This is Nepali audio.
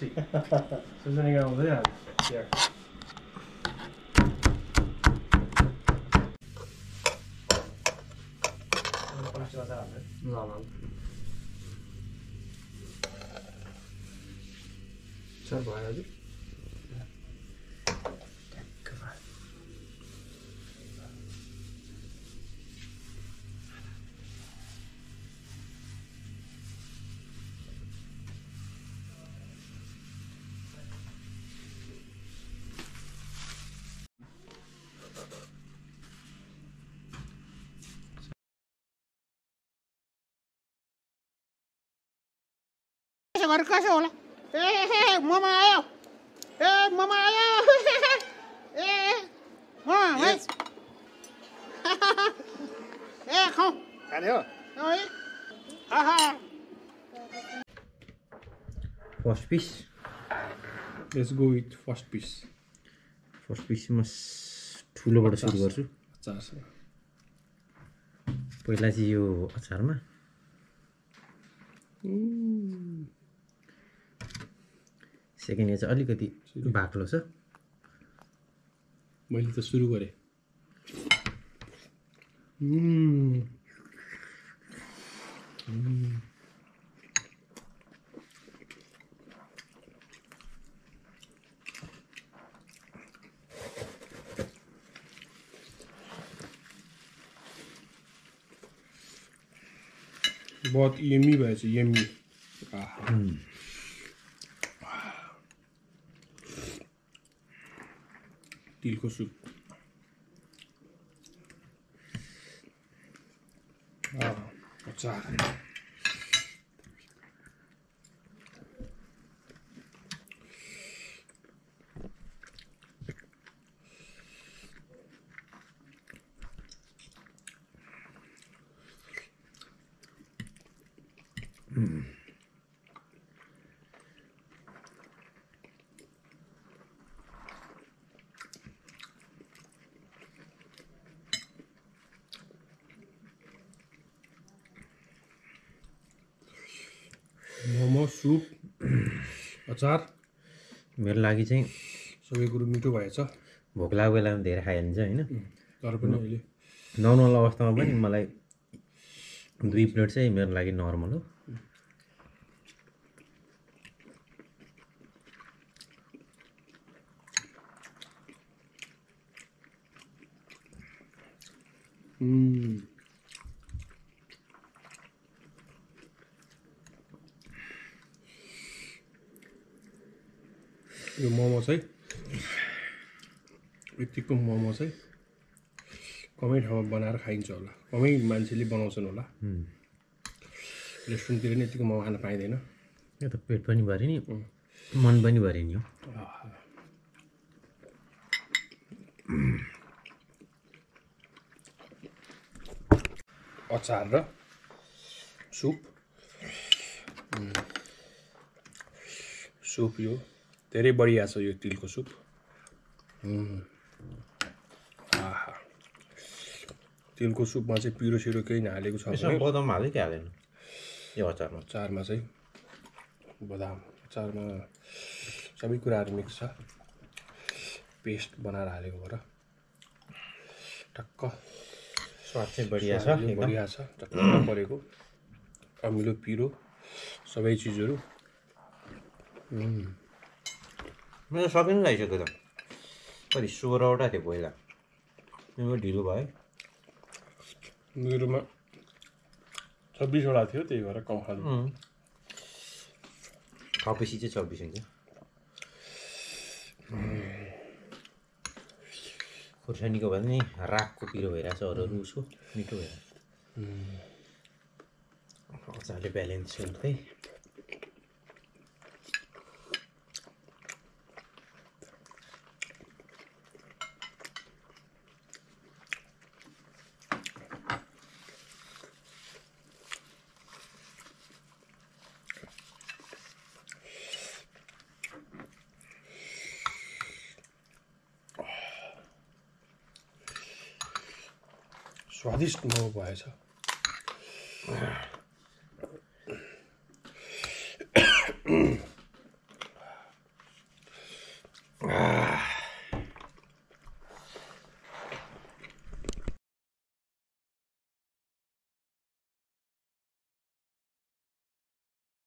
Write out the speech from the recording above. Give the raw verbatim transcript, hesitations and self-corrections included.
सुजनी आउँदै हाल्छ त्यहाँ ल ल सर भयो हजुर घर कसो होला ए हे मोमो आयो ए मोमो आयो ए म है ए खाऊ खाने हो है आहा first piece let's go with first piece first piece म ठुलोबाट सुरु गर्छु अचार पहिला चाहिँ यो अचारमा सेकेन्ड चाहिँ अलिकति बाक्लो छ मैले त सुरु गरेँ बहुत यम्मी भएछ यम्मी तिलको सुप अचार मोमो सुप अचार मेरो लागि चाहिँ सबै कुरो मिठो भएछ भोक लागेको बेलामा धेरै खाइहाल्छ होइन तर पनि अहिले नर्मल अवस्थामा पनि मलाई दुई प्लेट चाहिँ मेरो लागि नर्मल हो यो मोमो चाहिँ यतिको मोमो चाहिँ कमै ठाउँमा बनाएर खाइन्छ होला कमै मान्छेले बनाउँछन् होला रेस्टुरेन्टतिर नि यतिको मोमो खान पाइँदैन यो त पेट पनि भरि नि मन पनि भरि नि हो अचार र सुप सुप यो धेरै बढिया छ यो तिलको सुप आहा तिलको सुपमा चाहिँ पिरो सिरो केही नहालेको छ यसमा बदाम हाल्यो कि हालेन यो अचारमा अचारमा चाहिँ बदाम अचारमा सबै कुराहरू मिक्स छ पेस्ट बनाएर हालेको भएर टक्क स्वाद चाहिँ बढिया छ बढिया छ टक्क परेको अमिलो पिरो सबै चिजहरू मेरो सबै नै लगाइसक्यो त कति सोह्रवटा थियो पहिला मेरो ढिलो भयो मेरोमा छब्बिसवटा थियो त्यही भएर कम खानु थपेपछि चाहिँ छब्बिस हुन्छ खुर्सानीको भने नि रागको पिरो भइरहेछ अरू अरू उसको मिठो भइरहेछ अचारले ब्यालेन्स गर्दै स्वादिष्ट मोमो भएछ आह,